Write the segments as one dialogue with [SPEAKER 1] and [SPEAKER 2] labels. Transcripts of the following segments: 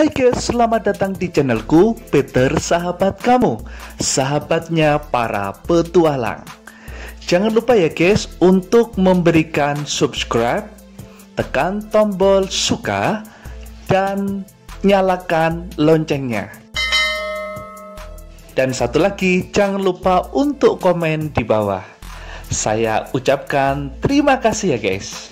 [SPEAKER 1] Hai guys, selamat datang di channelku Peter Sahabat Kamu, sahabatnya para petualang. Jangan lupa ya guys untuk memberikan subscribe, tekan tombol suka, dan nyalakan loncengnya. Dan satu lagi, jangan lupa untuk komen di bawah. Saya ucapkan terima kasih ya guys.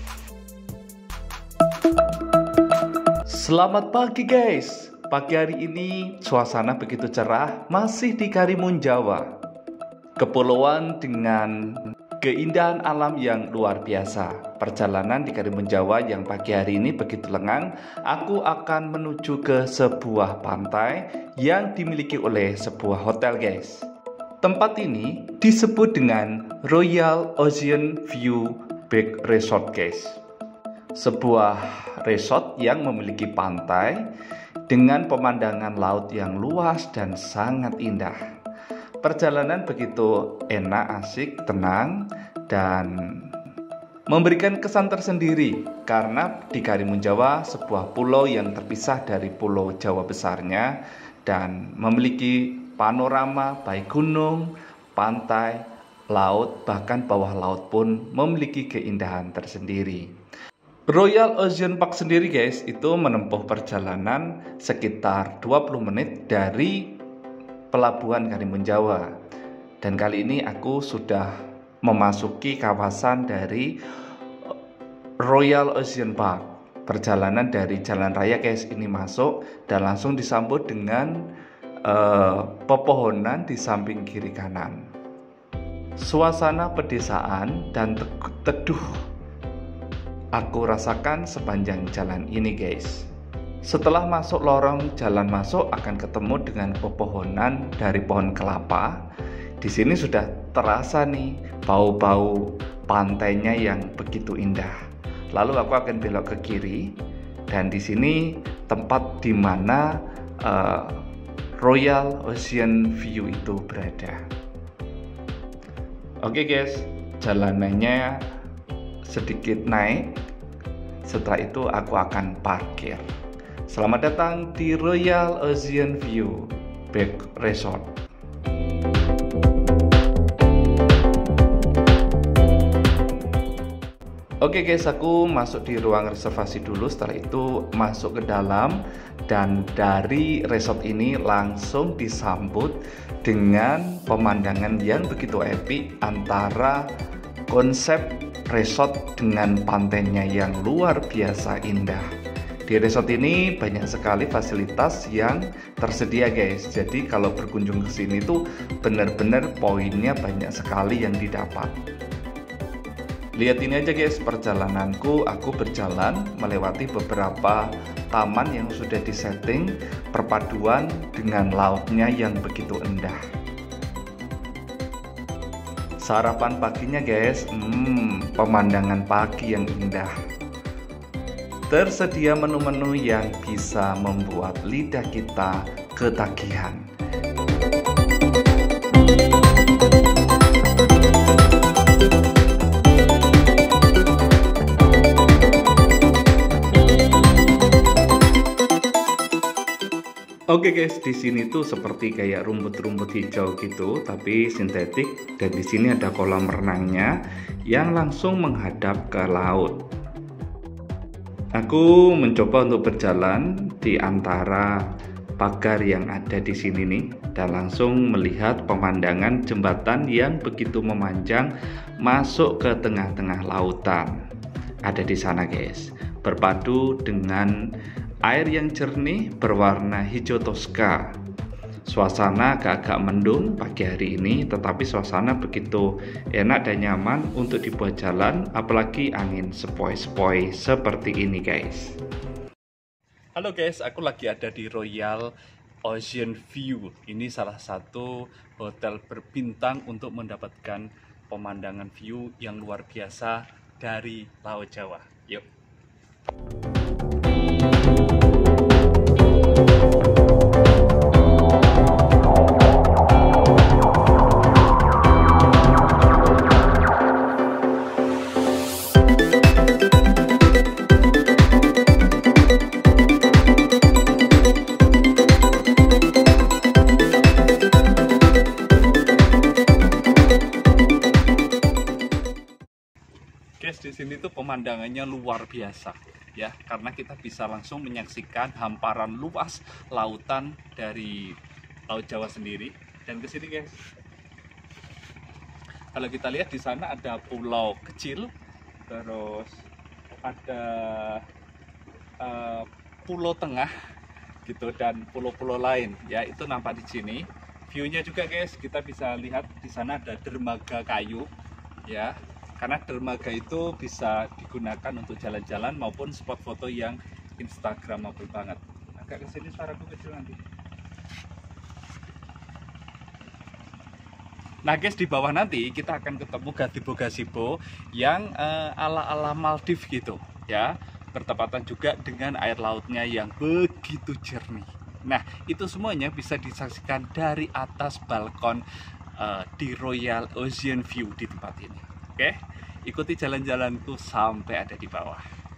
[SPEAKER 1] Selamat pagi guys. Pagi hari ini suasana begitu cerah, masih di Karimun Jawa, kepulauan dengan keindahan alam yang luar biasa. Perjalanan di Karimun Jawa yang pagi hari ini begitu lengang. Aku akan menuju ke sebuah pantai yang dimiliki oleh sebuah hotel guys. Tempat ini disebut dengan Royal Ocean View Beach Resort guys. Sebuah resort yang memiliki pantai dengan pemandangan laut yang luas dan sangat indah. Perjalanan begitu enak, asik, tenang, dan memberikan kesan tersendiri karena di Karimun Jawa sebuah pulau yang terpisah dari pulau Jawa besarnya dan memiliki panorama baik gunung, pantai, laut, bahkan bawah laut pun memiliki keindahan tersendiri. Royal Ocean Park sendiri guys itu menempuh perjalanan sekitar 20 menit dari pelabuhan Karimun Jawa. Dan kali ini aku sudah memasuki kawasan dari Royal Ocean Park. Perjalanan dari jalan raya guys ini masuk dan langsung disambut dengan pepohonan di samping kiri kanan. Suasana pedesaan dan teduh aku rasakan sepanjang jalan ini guys. Setelah masuk lorong jalan masuk akan ketemu dengan pepohonan dari pohon kelapa. Di sini sudah terasa nih bau-bau pantainya yang begitu indah. Lalu aku akan belok ke kiri dan di sini tempat di mana Royal Ocean View itu berada. Oke guys, jalanannya sedikit naik. Setelah itu aku akan parkir. Selamat datang di Royal Ocean View Beach Resort. Oke guys, aku masuk di ruang reservasi dulu. Setelah itu masuk ke dalam. Dan dari resort ini langsung disambut dengan pemandangan yang begitu epic antara konsep resort dengan pantainya yang luar biasa indah. Di resort ini banyak sekali fasilitas yang tersedia guys. Jadi kalau berkunjung ke sini tuh benar-benar poinnya banyak sekali yang didapat. Lihat ini aja guys, perjalananku, aku berjalan melewati beberapa taman yang sudah disetting perpaduan dengan lautnya yang begitu indah. Sarapan paginya guys, pemandangan pagi yang indah. Tersedia menu-menu yang bisa membuat lidah kita ketagihan. Oke guys, di sini tuh seperti kayak rumput-rumput hijau gitu, tapi sintetik. Dan di sini ada kolam renangnya yang langsung menghadap ke laut. Aku mencoba untuk berjalan di antara pagar yang ada di sini nih, dan langsung melihat pemandangan jembatan yang begitu memanjang masuk ke tengah-tengah lautan. Ada di sana guys, berpadu dengan air yang jernih berwarna hijau toska. Suasana agak-agak mendung pagi hari ini, tetapi suasana begitu enak dan nyaman untuk dibuat jalan, apalagi angin sepoi-sepoi seperti ini guys. Halo guys, aku lagi ada di Royal Ocean View. Ini salah satu hotel berbintang untuk mendapatkan pemandangan view yang luar biasa dari Laut Jawa. Yuk. guys, di sini tuh pemandangannya luar biasa ya, karena kita bisa langsung menyaksikan hamparan luas lautan dari Laut Jawa sendiri. Dan ke sini guys, kalau kita lihat di sana ada pulau kecil, terus ada pulau tengah gitu, dan pulau-pulau lain ya, itu nampak di sini. View-nya juga guys, kita bisa lihat di sana ada dermaga kayu ya, karena dermaga itu bisa digunakan untuk jalan-jalan maupun spot foto yang instagramable banget. Agak ke sini suaraku kecil nanti. Nah guys, di bawah nanti kita akan ketemu gazebo-gazebo yang ala-ala Maldives gitu ya, bertepatan juga dengan air lautnya yang begitu jernih. Nah itu semuanya bisa disaksikan dari atas balkon di Royal Ocean View di tempat ini. Oke, ikuti jalan-jalanku sampai ada di bawah.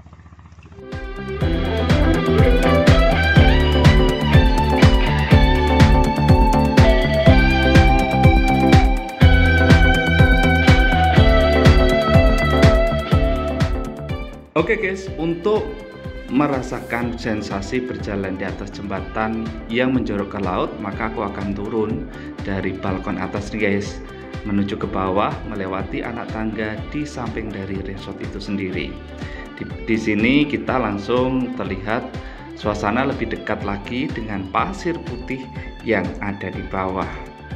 [SPEAKER 1] Oke guys, untuk merasakan sensasi berjalan di atas jembatan yang menjorok ke laut, maka aku akan turun dari balkon atas nih guys, menuju ke bawah melewati anak tangga di samping dari resort itu sendiri. Di sini kita langsung terlihat suasana lebih dekat lagi dengan pasir putih yang ada di bawah.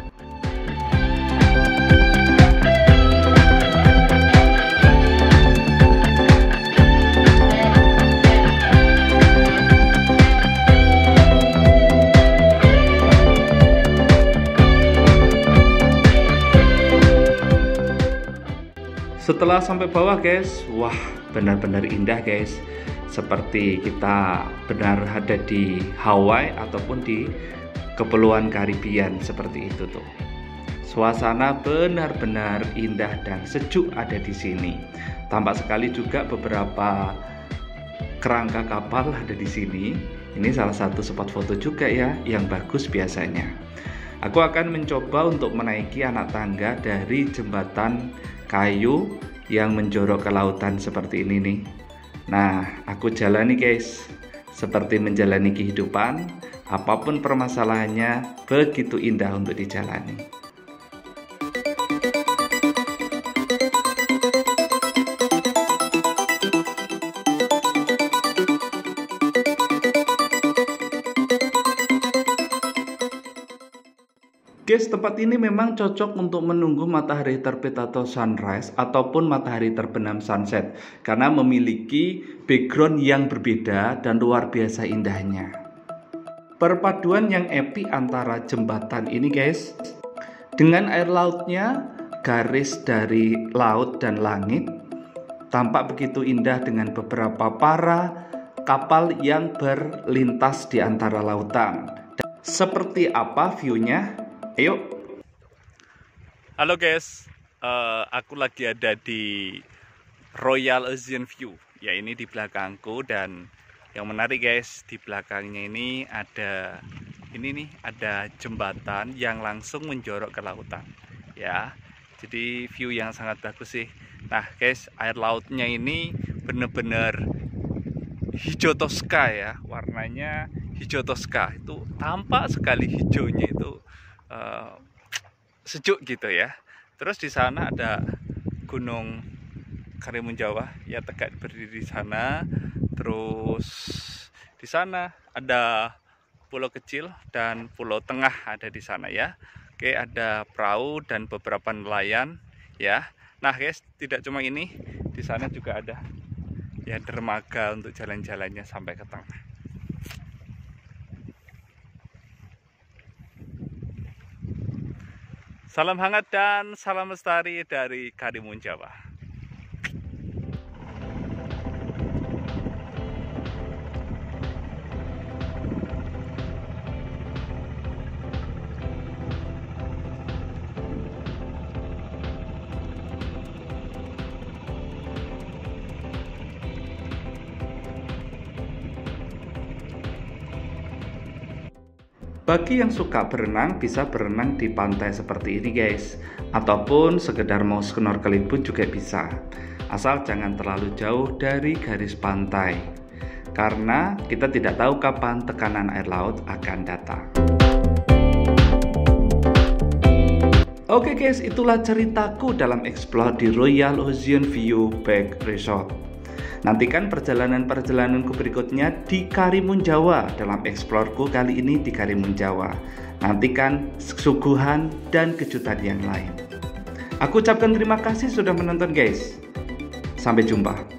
[SPEAKER 1] Setelah sampai bawah guys, wah benar-benar indah guys, seperti kita benar ada di Hawaii ataupun di Kepulauan Karibian seperti itu tuh. Suasana benar-benar indah dan sejuk ada di sini. Tampak sekali juga beberapa kerangka kapal ada di sini. Ini salah satu spot foto juga ya yang bagus biasanya. Aku akan mencoba untuk menaiki anak tangga dari jembatan kayu yang menjorok ke lautan seperti ini nih. Nah, aku jalani guys, seperti menjalani kehidupan, apapun permasalahannya begitu indah untuk dijalani. Guys, tempat ini memang cocok untuk menunggu matahari terbit atau sunrise ataupun matahari terbenam sunset, karena memiliki background yang berbeda dan luar biasa indahnya. Perpaduan yang epic antara jembatan ini guys, dengan air lautnya, garis dari laut dan langit, tampak begitu indah dengan beberapa para kapal yang berlintas di antara lautan. Seperti apa view-nya? Ayo. Halo guys, aku lagi ada di Royal Ocean View. Ya, ini di belakangku, dan yang menarik guys, di belakangnya ini ada ada jembatan yang langsung menjorok ke lautan. Ya, jadi view yang sangat bagus sih. Nah guys, air lautnya ini bener-bener hijau toska ya, warnanya hijau toska, itu tampak sekali hijaunya itu. Sejuk gitu ya. Terus di sana ada Gunung Karimunjawa ya, tegak berdiri di sana. Terus di sana ada pulau kecil dan pulau tengah ada di sana ya. Oke, ada perahu dan beberapa nelayan ya. Nah guys, tidak cuma ini, di sana juga ada ya dermaga untuk jalan-jalannya sampai ke tengah. Salam hangat dan salam lestari dari Karimun Jawa. Bagi yang suka berenang, bisa berenang di pantai seperti ini guys, ataupun sekedar mau snorkeling pun juga bisa, asal jangan terlalu jauh dari garis pantai, karena kita tidak tahu kapan tekanan air laut akan datang. Oke guys, itulah ceritaku dalam explore di Royal Ocean View Beach Resort. Nantikan perjalanan-perjalananku berikutnya di Karimun Jawa dalam exploreku kali ini di Karimun Jawa. Nantikan suguhan dan kejutan yang lain. Aku ucapkan terima kasih sudah menonton guys. Sampai jumpa.